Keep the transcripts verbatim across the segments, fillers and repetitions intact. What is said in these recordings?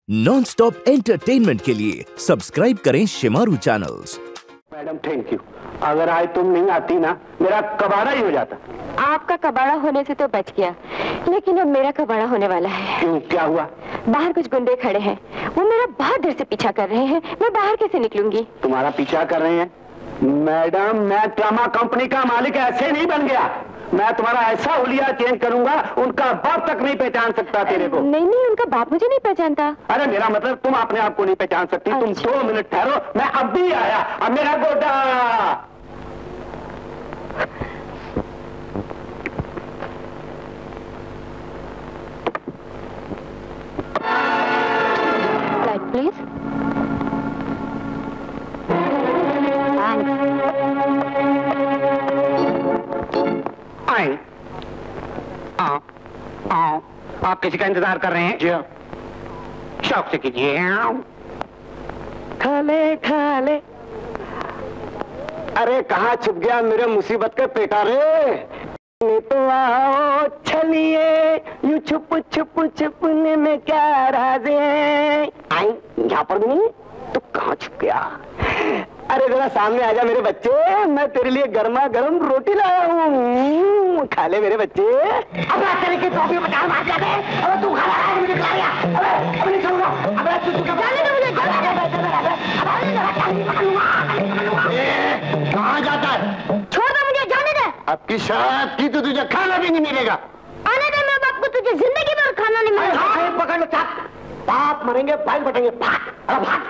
Non stop entertainment के लिए subscribe करें Shemaroo channels. Madam thank you. अगर आज तुम नहीं आती ना, मेरा कबाड़ा ही हो जाता। आपका कबाड़ा होने से तो बच गया, लेकिन अब मेरा कबाड़ा होने वाला है। क्यों, क्या हुआ? बाहर कुछ गुंडे खड़े हैं, वो मेरा बहुत देर से पीछा कर रहे हैं। मैं बाहर कैसे निकलूंगी? तुम्हारा पीछा कर रहे हैं? मैडम, मैं ट्रामा कंपनी का मालिक ऐसे नहीं बन गया। मैं तुम्हारा ऐसा हुलिया चेंज करूंगा, उनका बाप तक नहीं पहचान सकता तेरे को। नहीं नहीं, उनका बाप मुझे नहीं पहचानता। अरे मेरा मतलब तुम अपने आप को नहीं पहचान सकती। अच्छा। तुम दो मिनट ठहरो, मैं अब भी आया। अब मेरा गोटा प्लीज। आए। आओ, आओ। आप किसी का इंतजार कर रहे हैं? जी हाँ। शौक से कीजिए। खाले खाले। अरे कहाँ छुप गया मेरे मुसीबत के पेटा रे? तो आओ चलिए, यूं छुप छुप छुपने में क्या राज है? आई यहाँ पर नहीं तो कहाँ छुप गया? अरे जरा सामने आजा मेरे बच्चे, मैं तेरे लिए गर्मा गर्म रोटी लाया हूँ, खा ले मेरे बच्चे। अब तेरे के टोपी में डाल मार लगे। अब तू खा रहा है, मुझे खा लिया। अबे अब नहीं छोड़ूंगा। अबे तू चुप जाने दे मुझे। कहाँ जाता है? छोड़ दे मुझे, जाने दे। अब की शराब की तो तुझे खाना भी नहीं मिलेगा। आने दे मेरे बाप को, तुझे जिंदगी भर खाना नहीं मिलेगा। पकड़ लो चाप, बाप मरेंगे भाई बटेंगे। भाग, अरे भाग।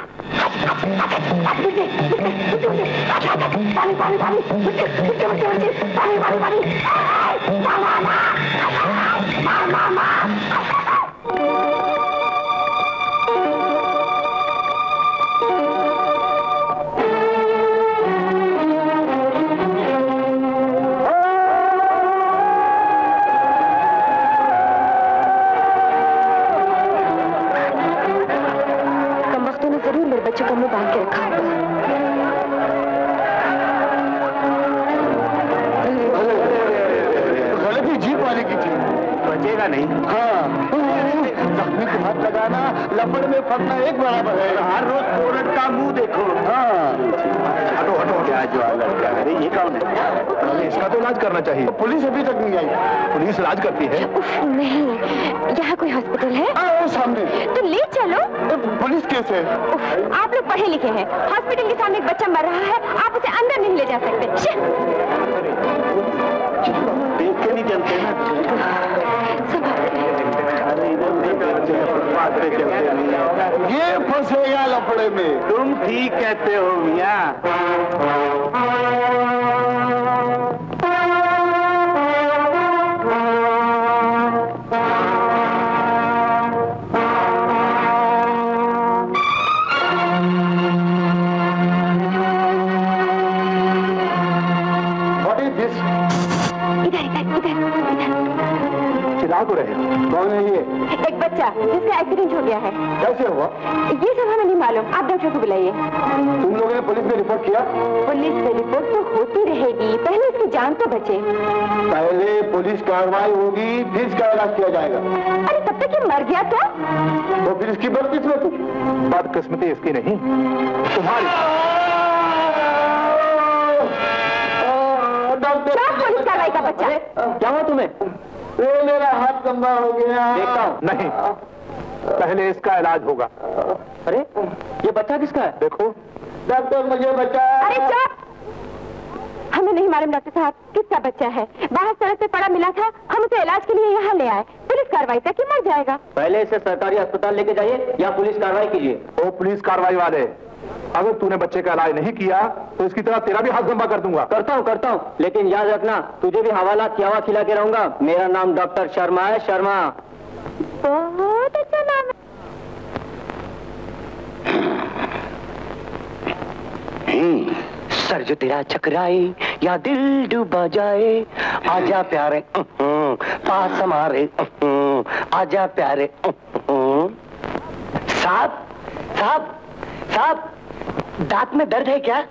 पानी पानी पानी, बच्चे बच्चे बच्चे बच्चे, पानी पानी पानी। मामा मामा मामा। बच्चों को मुंह बांध के रखा होगा। गलती जीप वाले की थी, बचेगा नहीं। हाँ, जख्मी को हाथ लगाना, लपड़ में फटना एक बराबर है। हर रोज कोरट का मुंह देखो। हाँ, हटो हटो। क्या ज्वाल लड़का? अरे ये कौन है? इसका तो इलाज करना चाहिए। पुलिस अभी तक नहीं आई। पुलिस इलाज करती है? नहीं, यहाँ कोई हॉस्पिटल है? आ, सामने। तो ले चलो। पुलिस केस है। आप लोग पढ़े लिखे हैं, हॉस्पिटल के सामने एक बच्चा मर रहा है, आप उसे अंदर नहीं ले जा सकते। देख के नहीं चलते ना। ये फंसेगा लफड़े में। तुम ठीक कहते हो मियां। चिल्ला तो रहे। कौन है ये? एक बच्चा जिसका एक्सीडेंट हो गया है। कैसे हुआ? ये सब हमें नहीं मालूम, आप डॉक्टर को बुलाइए। तुम लोगों ने पुलिस में रिपोर्ट किया? पुलिस में रिपोर्ट तो होती रहेगी, पहले इसकी जान तो बचे। पहले पुलिस कार्रवाई होगी, फिर इसका इलाज किया जाएगा। अरे तब तक ये मर गया तो? तो फिर इसकी बदकिस्मती। बदकिस्मती इसकी नहीं, तुम्हारी। क्या पुलिस कार्रवाई का बच्चा? क्या हुआ तुम्हें? वो मेरा हाथ गंदा हो गया। देखता हूँ। नहीं, पहले इसका इलाज होगा। अरे ये बच्चा किसका है? देखो। डॉक्टर मुझे बचा। अरे चुप! हमें नहीं मालूम डॉक्टर साहब किसका बच्चा है। बाहर सड़क पे पड़ा मिला था, हम उसे इलाज के लिए यहाँ ले आए। पुलिस कार्रवाई तक ही मर जाएगा। पहले इसे सरकारी अस्पताल लेके जाइए या पुलिस कार्रवाई कीजिए। ओ पुलिस कार्रवाई वाले, अगर तूने बच्चे का इलाज नहीं किया तो इसकी तरह तेरा भी हाथ गंदा कर दूंगा। करता हूँ करता हूँ, लेकिन याद रखना तुझे भी हवाला खियावा खिला के रहूंगा। मेरा नाम डॉक्टर शर्मा है, शर्मा। बहुत अच्छा नाम है। सर जो तेरा चकराए या दिल डूबा जाए, आजा प्यारे पास हमारे, आजा प्यारे। साहब साहब साहब, दांत में दर्द है क्या?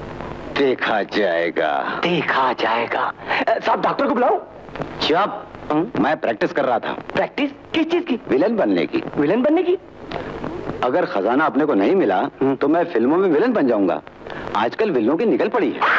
देखा जाएगा। देखा जाएगा। साहब डॉक्टर को बुलाओ। चुप, मैं प्रैक्टिस कर रहा था। प्रैक्टिस किस चीज की? विलन बनने की। विलन बनने की? अगर खजाना अपने को नहीं मिला तो मैं फिल्मों में विलन बन जाऊंगा। आजकल विलनों की निकल पड़ी है।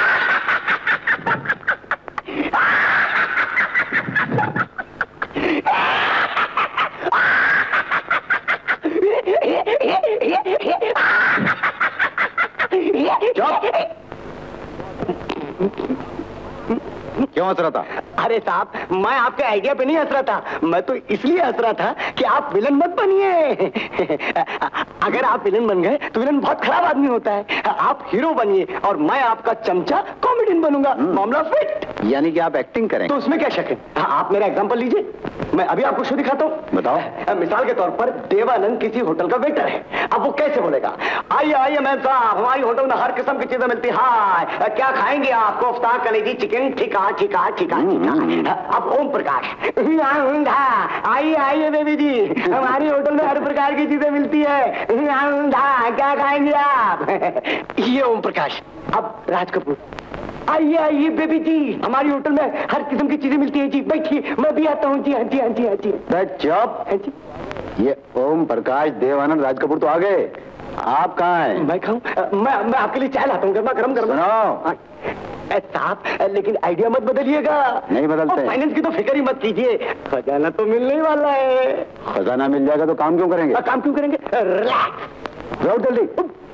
क्यों हंस रहा था? अरे साहब, मैं आपके आइडिया पे नहीं हंस रहा था, मैं तो इसलिए हंस रहा था कि आप विलन मत बनिए। अगर आप विलन बन गए तो विलन बहुत खराब आदमी होता है। आप हीरो बनिए और मैं आपका चमचा कॉमेडियन बनूंगा। मामला फिट। यानी कि आप एक्टिंग करें? तो उसमें क्या शक है? आप मेरा एग्जांपल लीजिए, मैं अभी आपको शो दिखाता हूँ। बताओ। मिसाल के तौर पर देवानंद किसी होटल का वेटर है। अब वो कैसे बोलेगा? आइए आइए मैम साहब, हमारी होटल में हर किस्म की चीजें मिलती है। हाय, क्या खाएंगे आप? कोफ्ता, कलेजी, चिकन, ठीका ठीका ठीका ठीका। अब ओम प्रकाश, आइए आइए बेबी जी, हमारी होटल में हर प्रकार की चीजें मिलती है। क्या खाएंगे आप? ये ओम प्रकाश। अब राज कपूर, आइए आइए बेबी जी, हमारी होटल में हर किस्म की चीजें मिलती है जी, बैठिए मैं भी आता हूँ जी। हाँ जी हाँ जी हाँ जी। चुप। हाँ जी। ये ओम प्रकाश, देवानंद, राज कपूर तो आ गए, आप कहाँ हैं? मैं खाऊं? मैं मैं आपके लिए चाय लाता हूँ, गर्मा गर्म गर्म। सुनो साहब, लेकिन आइडिया मत बदलिएगा। नहीं बदलते। फाइनेंस की तो फिक्र ही मत कीजिए, खजाना तो मिलने वाला है। खजाना मिल जाएगा तो काम क्यों करेंगे? आ, काम क्यों करेंगे? जाओ जल्दी।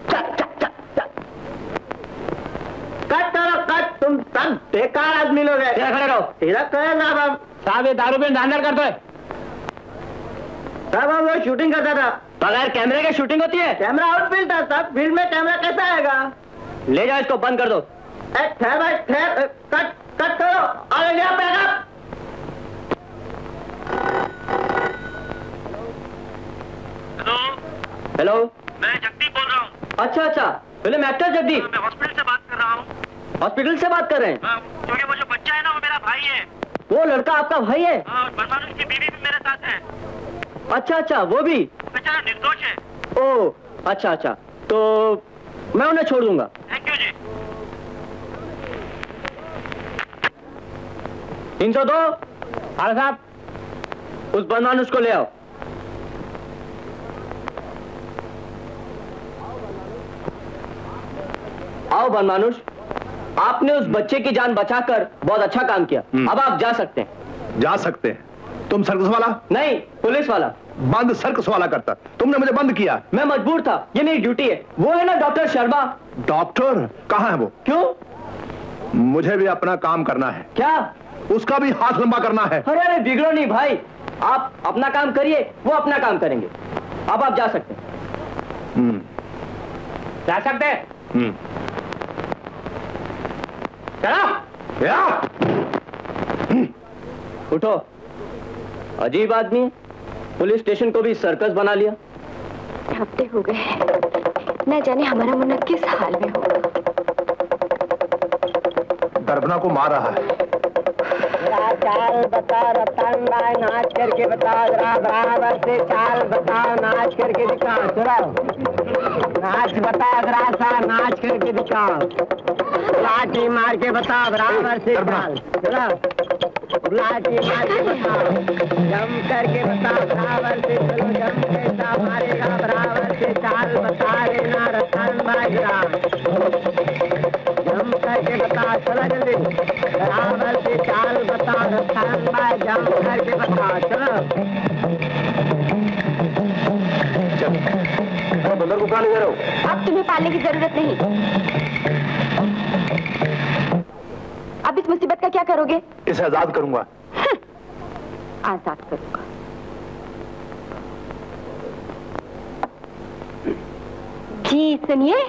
कट करो कट, तुम सब बेकार आदमी लोग हैं। खड़े रहो। तेरा कहे ना बाब साहब, ये दारू में अंदर कर दो। साहब वो शूटिंग करता था। बगैर कैमरे के शूटिंग होती है? कैमरा आउटफील्ड था साहब, फील्ड में कैमरा कैसा आएगा? ले जाओ इसको, बंद कर दो। ठहर भाई ठहर, कट कट करो। All India backup. Hello hello, मैं जगदीप बोल रहा हूँ। अच्छा अच्छा, फिल्म एक्टर जगदीप। मैं हॉस्पिटल से बात कर रहा हूँ। हॉस्पिटल से बात कर रहे हैं? हाँ, क्योंकि वो जो बच्चा है ना, वो मेरा भाई है। वो लड़का आपका भाई है? हाँ, और बरमानुष की बीवी भी मेरे साथ है। अच्छा अच्छा, वो भी बेचारा निर्दोष है। ओह अच्छा अच्छा, तो मैं उन्हें छोड़ दूंगा। Thank you ji. तीन सौ दो। हाँ साहब, उस बदमाश को ले आओ। आओ बनमानुष, आपने उस बच्चे की जान बचाकर बहुत अच्छा काम किया। अब आप जा सकते हैं। जा सकते हैं? तुम सर्कस वाला? नहीं, पुलिस वाला। बंद सर्कस वाला करता, तुमने मुझे बंद किया। मैं मजबूर था, ये मेरी ड्यूटी है। वो है ना डॉक्टर शर्मा। डॉक्टर कहाँ है वो? क्यों? मुझे भी अपना काम करना है। क्या? उसका भी हाथ लंबा करना है। अरे अरे बिगड़ो नहीं भाई, आप अपना काम करिए, वो अपना काम करेंगे। अब आप जा सकते हैं। हम्म, जा सकते हैं। हम्म। चलो या! उठो। अजीब आदमी है, पुलिस स्टेशन को भी सर्कस बना लिया। हफ्ते हो गए हैं, न जाने हमारा मुन्ना किस हाल में होगा। दरबना को मार रहा है। चाल बता रतन भाई, नाच करके बता जरा बराबर से। चाल बताओ, नाच करके दिखाओ। चलो नाच बता जरा सा, नाच करके दिखाओ। लाठी मार के बताओ बराबर से। चाल चलो, लाठी मार के बताओ, जम करके बताओ बराबर से। चलो जम कैसा मारेगा बराबर से। चाल बता देना रतन भाई जरा, जम करके बता। चलो जल्दी बराबर से चाल बता रतन भाई, जम करके बता। चलो चल बंदर को कहाँ ले जा रहे हो? अब तुम्हें पालने की जरूरत नहीं। अब इस मुसीबत का क्या करोगे? इसे आजाद करूंगा। आजाद करूंगा। जी सुनिए।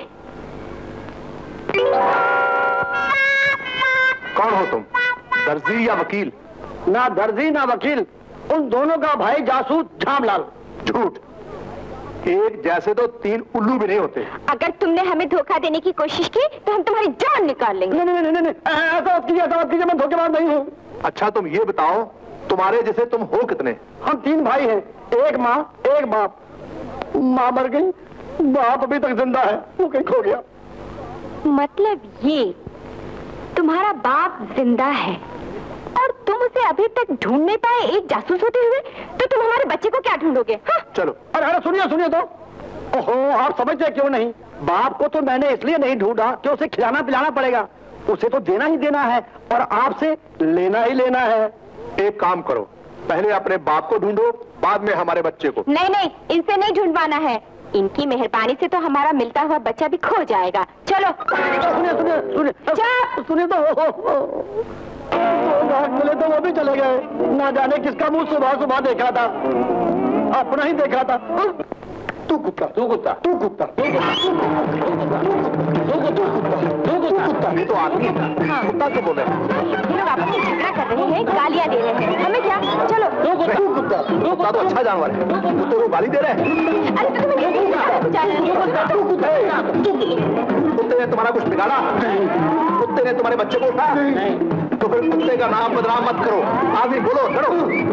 कौन हो तुम, दर्जी या वकील? ना दर्जी ना वकील, उन दोनों का भाई जासूस झामलाल। झूठ, एक जैसे तो तीन उल्लू भी नहीं होते। अगर तुमने हमें धोखा देने की कोशिश की तो हम तुम्हारी जान निकाल लेंगे। नहीं नहीं नहीं नहीं, ऐसा मत कीजिए, ऐसा मत कीजिए, मैं धोखेबाज नहीं हूँ। अच्छा तुम ये बताओ, तुम्हारे जैसे तुम हो कितने? हम तीन भाई हैं, एक माँ एक बाप। माँ मर गई, बाप अभी तक जिंदा है, वो कहीं खो गया। मतलब ये, तुम्हारा बाप जिंदा है और तुम से अभी तक ढूंढ नहीं पाए एक जासूस होते हुए, तो तुम हमारे बच्चे को क्या ढूंढोगे? हाँ? चलो। अरे अरे सुनिए सुनिए तो, ओहो आप समझते क्यों नहीं? बाप को तो मैंने इसलिए नहीं ढूंढा कि उसे खिलाना पिलाना पड़ेगा, उसे तो देना ही देना है और आपसे लेना ही लेना है। एक काम करो, पहले अपने बाप को ढूंढो, बाद में हमारे बच्चे को। नहीं नहीं, इनसे नहीं ढूंढवाना है। इनकी मेहरबानी से तो हमारा मिलता हुआ बच्चा भी खो जाएगा। चलो। सुनिए सुनिए सुनिए सुनिए तो, मिले तो वो भी चले गए, ना जाने किसका मुंह सुबह सुबह देखा था, अपना ही देखा था। तू कुत्ता, तू कुत्ता, तू कुत्ता, तू कुत्ता, तू कुत्ता, ये तो आदमी है। कुत्ता क्यों बोल रहे हैं? ये लोग आपस में झगड़ा कर रहे हैं, गालियाँ दे रहे हैं, हमें क्या? चलो। तू कुत्ता, कुत्ता तो अच्छा जानवर है, कुत्ते को गाली दे रहे हैं। अरे तो तुम्हें नहीं कुत्ते ने तुम्हारा कुछ बिगाड़ा? कुत्ते ने तुम्हारे बच्चे को उठाया? तो फिर कुत्ते का नाम बदनाम मत करो। आदमी बोलो, चलो।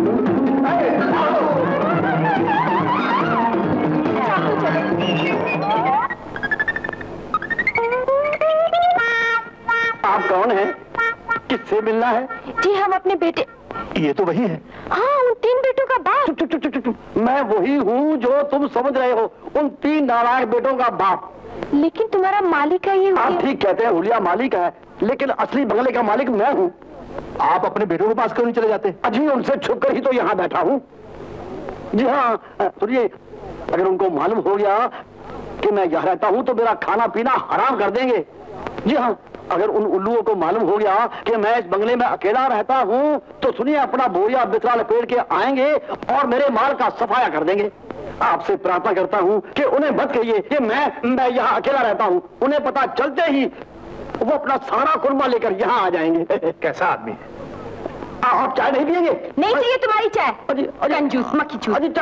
आप कौन हैं? किससे मिलना है? जी हम अपने बेटे। ये तो वही है। हाँ, उन तीन बेटों का बाप। चुप, चुप, चुप, चुप। मैं वही हूँ जो तुम समझ रहे हो, उन तीन नालायक बेटों का बाप। लेकिन तुम्हारा मालिक है ये। आप ठीक कहते हैं, हुलिया मालिक है, लेकिन असली बंगले का मालिक मैं हूँ। आप अपने बेटों के पास क्यों नहीं चले जाते? अजी उनसे छुप कर ही तो यहाँ बैठा हूँ। जी हाँ, सुनिए, अगर उनको मालूम हो गया कि मैं यहाँ रहता हूँ तो मेरा खाना पीना हराम कर देंगे। जी हाँ, अगर उन उल्लुओं को मालूम हो गया कि मैं इस बंगले में अकेला रहता हूँ तो सुनिए, अपना बोरिया बिस्तरा लपेट के आएंगे और मेरे माल का सफाया कर देंगे। आपसे प्रार्थना करता हूँ कि उन्हें मत कहिए कि मैं मैं यहाँ अकेला रहता हूँ। उन्हें पता चलते ही वो अपना सारा कुर्मा लेकर यहाँ आ जाएंगे। कैसा आदमी है? आप चाय नहीं पिएंगे? नहीं चाहिए तुम्हारी चाय। कंजूस, मक्खी चूस। अजी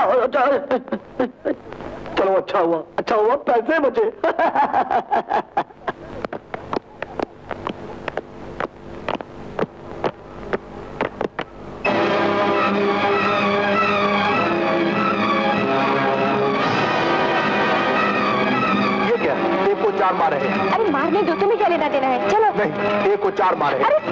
चलो, अच्छा हुआ, अच्छा हुआ, पैसे बचे। ये क्या? एक को चार मारे हैं। अरे मारने दो, तुम्हें क्या लेना देना है? चलो। नहीं, एक को चार मारे हैं।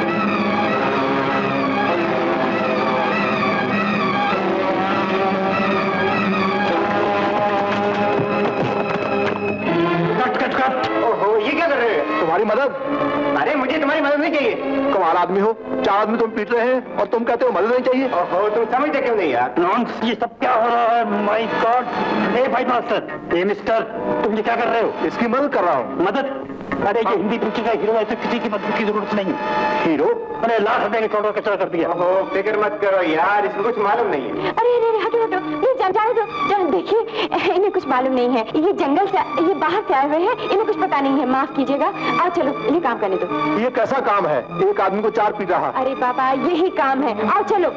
ओहो, ये क्या कर रहे हैं? तुम्हारी मदद? अरे मुझे तुम्हारी मदद नहीं चाहिए। कमाल आदमी हो, चार आदमी तुम पीट रहे हैं और तुम कहते हो मदद नहीं चाहिए। ओहो, तुम समझते क्यों नहीं यार? नॉन्स, ये सब क्या हो रहा है? My God. ए भाई मास्टर, ए मिस्टर, तुम ये क्या कर रहे हो? इसकी मदद कर रहा हूँ। मदद? अरे ये हिंदी पिक्चर का हीरो है, तो किसी की मदद की जरूरत नहीं। हीरो? अरे लाख रुपए के टोटो कचरा कर दिया। ओहो, फिक्र मत करो यार, इसको कुछ मालूम नहीं है। अरे अरे हटो हटो, ये जान जाने दो। जान, देखिए इन्हें कुछ मालूम नहीं है, ये जंगल से, ये बाहर से आए हुए हैं, इन्हें कुछ पता नहीं है, माफ कीजिएगा। आओ चलो, इन्हें काम करने दो। ये कैसा काम है? एक आदमी को चार पीट रहा। अरे बाबा, यही काम है, आओ चलो।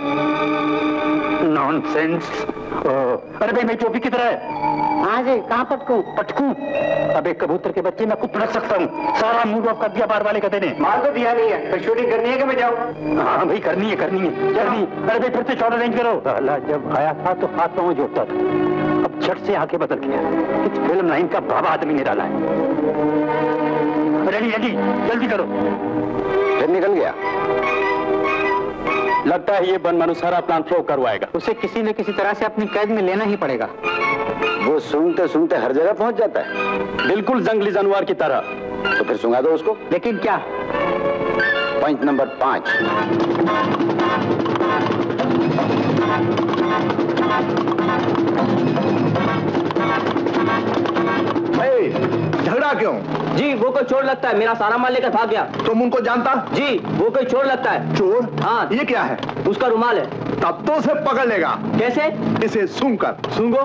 नॉनसेंस। अरे भाई, मैं टोपी की तरह है। हाँ जी, कहाँ पटकूं? पटकूं? अबे कबूतर के बच्चे, मैं खुद पटक सकता हूँ। सारा मूड ऑफ कर दिया बार वाले कहते ने। मार तो दिया नहीं है, तो शूटिंग करनी है कि मैं जाऊँ? हाँ भाई, करनी है, करनी है, करनी। अरे भाई, फिर से शॉट अरेंज करो। पहला जब आया था तो हाथ पाँव जोड़ता था, अब झट से आके बदल गया। इस फिल्म लाइन का बाबा आदमी ने डाला है। रेडी रेडी, जल्दी करो। फिर निकल गया। लगता है ये बनमानुस सारा प्लान फ्लो करवाएगा। उसे किसी न किसी तरह से अपनी कैद में लेना ही पड़ेगा। वो सूंघते सूंघते हर जगह पहुंच जाता है, बिल्कुल जंगली जानवर की तरह। तो फिर सूंघा दो उसको। लेकिन क्या? पॉइंट नंबर पांच। झगड़ा क्यों? जी वो कोई चोर लगता है, मेरा सारा माल लेकर भाग गया। तुम उनको जानता? जी वो कोई चोर लगता है। चोर? हाँ। ये क्या है? उसका रुमाल है। तब तो उसे पकड़ लेगा। कैसे? इसे सूंघ कर। सूंघो।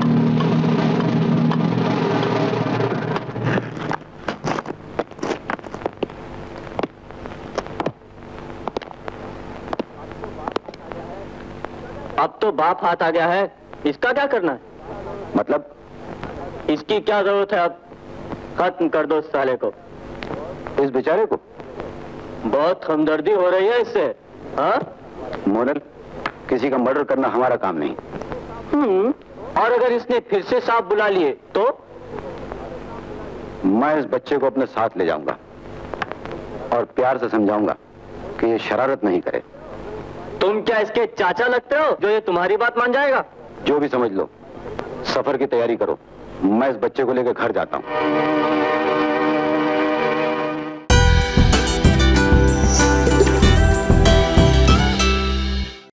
अब तो बाप हाथ आ गया है, इसका क्या करना है? मतलब? इसकी क्या जरूरत है, अब खत्म कर दो साले को। इस बेचारे को? बहुत हमदर्दी हो रही है इससे। हाँ? मोनल, किसी का मर्डर करना हमारा काम नहीं। हम्म। और अगर इसने फिर से सांप बुला लिए तो? मैं इस बच्चे को अपने साथ ले जाऊंगा और प्यार से समझाऊंगा कि ये शरारत नहीं करे। तुम क्या इसके चाचा लगते हो जो ये तुम्हारी बात मान जाएगा? जो भी समझ लो, सफर की तैयारी करो। मैं इस बच्चे को लेकर घर जाता हूँ।